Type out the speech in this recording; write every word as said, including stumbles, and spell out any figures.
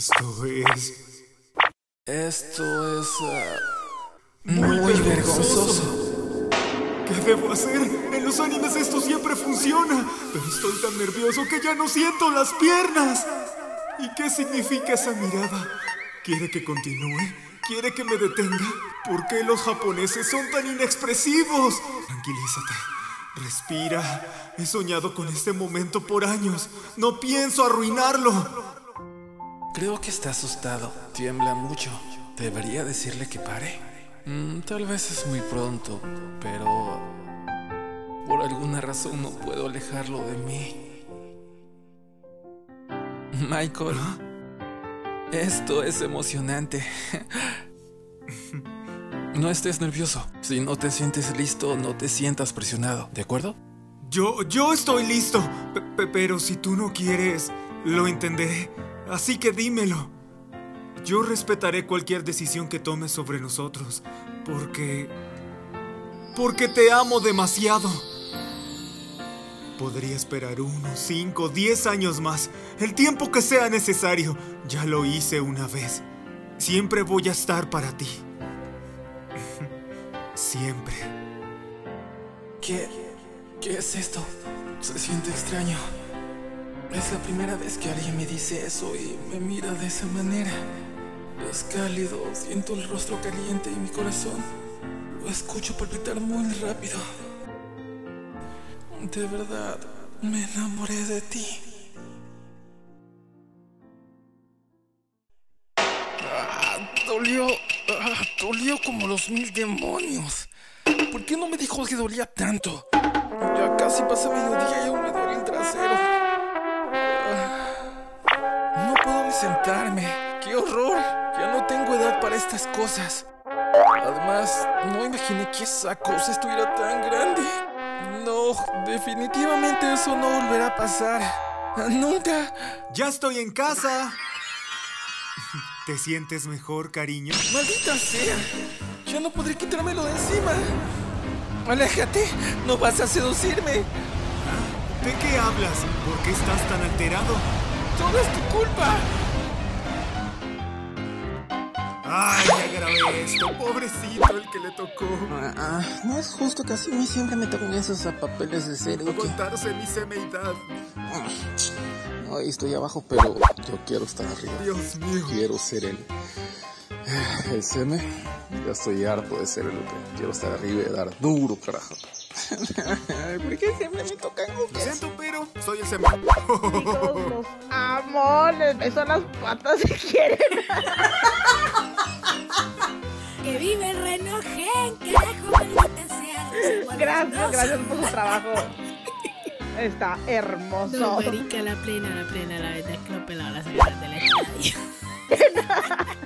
Esto es... Esto es... Uh, muy, muy vergonzoso. vergonzoso. ¿Qué debo hacer? En los animes esto siempre funciona. Pero estoy tan nervioso que ya no siento las piernas. ¿Y qué significa esa mirada? ¿Quiere que continúe? ¿Quiere que me detenga? ¿Por qué los japoneses son tan inexpresivos? Tranquilízate. Respira. He soñado con este momento por años. No pienso arruinarlo. Creo que está asustado. Tiembla mucho. ¿Debería decirle que pare? Mm, tal vez es muy pronto, pero... por alguna razón no puedo alejarlo de mí. Michael, ¿Ah? Esto es emocionante. No estés nervioso. Si no te sientes listo, no te sientas presionado, ¿de acuerdo? Yo, yo estoy listo. P- p- pero si tú no quieres, lo entenderé. Así que dímelo. Yo respetaré cualquier decisión que tomes sobre nosotros. Porque... porque te amo demasiado. Podría esperar uno, cinco, diez años más. El tiempo que sea necesario. Ya lo hice una vez. Siempre voy a estar para ti. Siempre. ¿Qué? ¿Qué es esto? Se siente extraño. Es la primera vez que alguien me dice eso y me mira de esa manera. Es cálido, siento el rostro caliente y mi corazón lo escucho palpitar muy rápido. De verdad, me enamoré de ti. Ah, dolió, ah, dolió como los mil demonios. ¿Por qué no me dijo que dolía tanto? Ya casi pasa mediodía y aún me duele el trasero. Ah, no puedo ni sentarme. ¡Qué horror! Ya no tengo edad para estas cosas. Además, no imaginé que esa cosa estuviera tan grande. No, definitivamente eso no volverá a pasar. ¡Nunca! ¡Ya estoy en casa! ¿Te sientes mejor, cariño? ¡Maldita sea! Ya no podré quitármelo de encima. ¡Aléjate! ¡No vas a seducirme! ¿De qué hablas? ¿Por qué estás tan alterado? ¡Todo es tu culpa! ¡Ay, ya grabé esto! ¡Pobrecito el que le tocó! Ah, ah, no es justo que así a mí siempre me tocan esos papeles de serio. No que... contarse mi semeidad. Ahí estoy abajo, pero yo quiero estar arriba. Dios mío. Quiero ser el... el seme. Ya estoy harto de ser el que quiero estar arriba y dar duro, carajo. ¿Por qué siempre me tocan Lo muchas? siento, pero soy el semen. Chicos, los amo, les beso las patas si quieren. ¡Que vive el Renogen! ¡Carajo, maldita sea! Gracias, gracias por su trabajo. Está hermoso. No, marica, la plena, la plena, la verdad que lo pelado las ganas del estadio.